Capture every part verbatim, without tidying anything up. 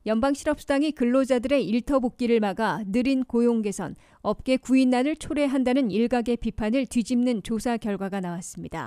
연방실업수당이 근로자들의 일터 복귀를 막아 느린 고용 개선, 업계 구인난을 초래한다는 일각의 비판을 뒤집는 조사 결과가 나왔습니다.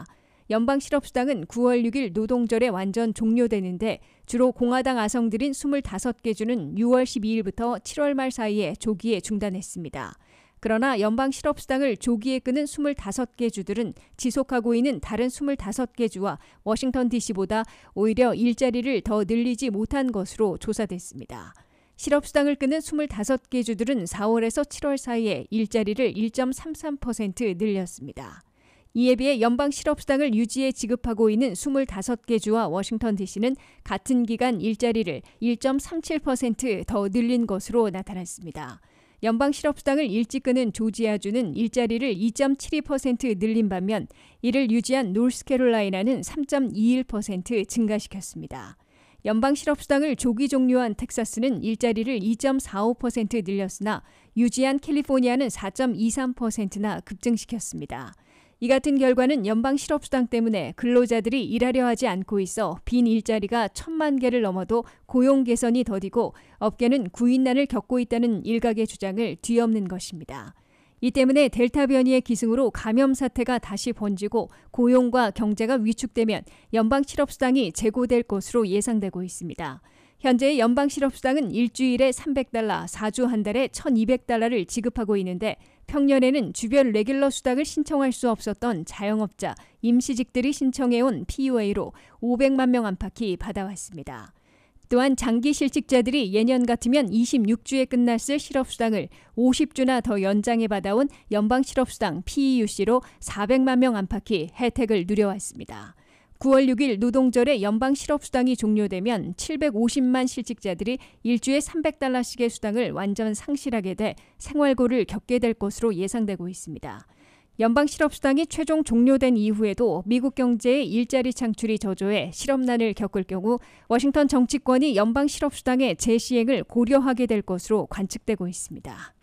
연방실업수당은 구월 육일 노동절에 완전 종료되는데 주로 공화당 아성들인 이십오 개 주는 유월 십이일부터 칠월 말 사이에 조기에 중단했습니다. 그러나 연방실업수당을 조기에 끄는 이십오 개 주들은 지속하고 있는 다른 이십오 개 주와 워싱턴 디씨보다 오히려 일자리를 더 늘리지 못한 것으로 조사됐습니다. 실업수당을 끄는 이십오 개 주들은 사월에서 칠월 사이에 일자리를 일 점 삼삼 퍼센트 늘렸습니다. 이에 비해 연방실업수당을 유지해 지급하고 있는 이십오 개 주와 워싱턴 디씨는 같은 기간 일자리를 일 점 삼칠 퍼센트 더 늘린 것으로 나타났습니다. 연방실업수당을 일찍 끄는 조지아주는 일자리를 이 점 칠이 퍼센트 늘린 반면 이를 유지한 노스캐롤라이나는 삼 점 이일 퍼센트 증가시켰습니다. 연방실업수당을 조기 종료한 텍사스는 일자리를 이 점 사오 퍼센트 늘렸으나 유지한 캘리포니아는 사 점 이삼 퍼센트나 급증시켰습니다. 이 같은 결과는 연방실업수당 때문에 근로자들이 일하려 하지 않고 있어 빈 일자리가 천만 개를 넘어도 고용 개선이 더디고 업계는 구인난을 겪고 있다는 일각의 주장을 뒤엎는 것입니다. 이 때문에 델타 변이의 기승으로 감염 사태가 다시 번지고 고용과 경제가 위축되면 연방실업수당이 재고될 것으로 예상되고 있습니다. 현재 연방실업수당은 일주일에 삼백 달러, 사 주 한 달에 천이백 달러를 지급하고 있는데 평년에는 주별 레귤러 수당을 신청할 수 없었던 자영업자, 임시직들이 신청해온 피유에이로 오백만 명 안팎이 받아왔습니다. 또한 장기 실직자들이 예년 같으면 이십육 주에 끝났을 실업수당을 오십 주나 더 연장해 받아온 연방실업수당 피이유씨로 사백만 명 안팎이 혜택을 누려왔습니다. 구월 육일 노동절에 연방실업수당이 종료되면 칠백오십만 실직자들이 일주에 삼백 달러씩의 수당을 완전 상실하게 돼 생활고를 겪게 될 것으로 예상되고 있습니다. 연방실업수당이 최종 종료된 이후에도 미국 경제의 일자리 창출이 저조해 실업난을 겪을 경우 워싱턴 정치권이 연방실업수당의 재시행을 고려하게 될 것으로 관측되고 있습니다.